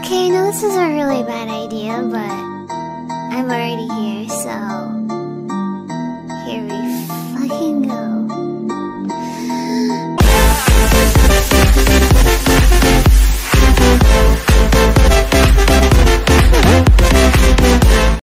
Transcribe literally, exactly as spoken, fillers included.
Okay, I know this is a really bad idea, but I'm already here, so here we fucking go.